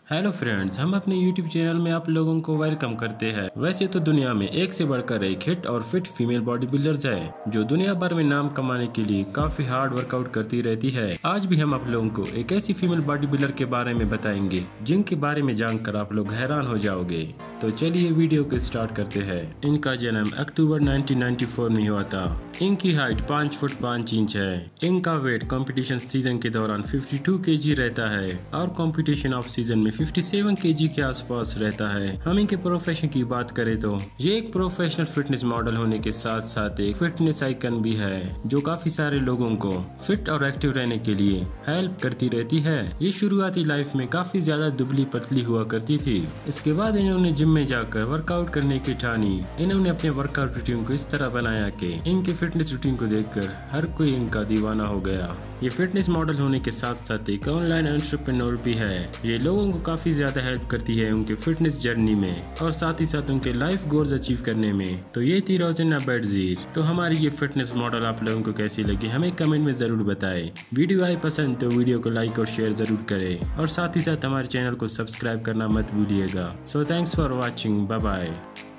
Hello friends, हम अपने YouTube channel में आप लोगों को वेलकम करते हैं। वैसे तो दुनिया में एक से बढ़कर एक हिट और फिट फीमेल बॉडी बिल्डर्स है जो दुनिया भर में नाम कमाने के लिए काफी हार्ड वर्कआउट करती रहती है। आज भी हम आप लोगों को एक ऐसी फीमेल बॉडी बिल्डर के बारे में बताएंगे जिनके बारे में जानकर आप लोग हैरान हो जाओगे। तो चलिए वीडियो को स्टार्ट करते हैं। इनका जन्म अक्टूबर 1994 में हुआ था। इनकी हाइट 5 फुट 5 इंच है। इनका वेट कंपटीशन सीजन के दौरान 52 kg रहता है और कंपटीशन ऑफ सीजन में 57 kg के आसपास रहता है। हम इनके प्रोफेशन की बात करें तो ये एक प्रोफेशनल फिटनेस मॉडल होने के साथ साथ एक फिटनेस आइकन भी है जो काफी सारे लोगों को फिट और एक्टिव रहने के लिए हेल्प करती रहती है। ये शुरुआती लाइफ में काफी ज्यादा दुबली पतली हुआ करती थी। इसके बाद इन्होंने जिम में जाकर वर्कआउट करने की ठानी। इन्होंने अपने वर्कआउट रूटीन को इस तरह बनाया कि इनके फिटनेस रूटीन को देखकर हर कोई इनका दीवाना हो गया। ये फिटनेस मॉडल होने के साथ साथ एक ऑनलाइन एंटरप्रेन्योर भी है। ये लोगों को काफी ज्यादा हेल्प करती है उनके फिटनेस जर्नी में और साथ ही साथ उनके लाइफ गोल्स अचीव करने में। तो ये थी रोजाना बेडजीर। तो हमारी ये फिटनेस मॉडल आप लोगों को कैसी लगी हमें कमेंट में जरूर बताएं। वीडियो आई पसंद तो वीडियो को लाइक और शेयर जरूर करें और साथ ही साथ हमारे चैनल को सब्सक्राइब करना मत भूलिएगा। So thanks for watching, bye bye.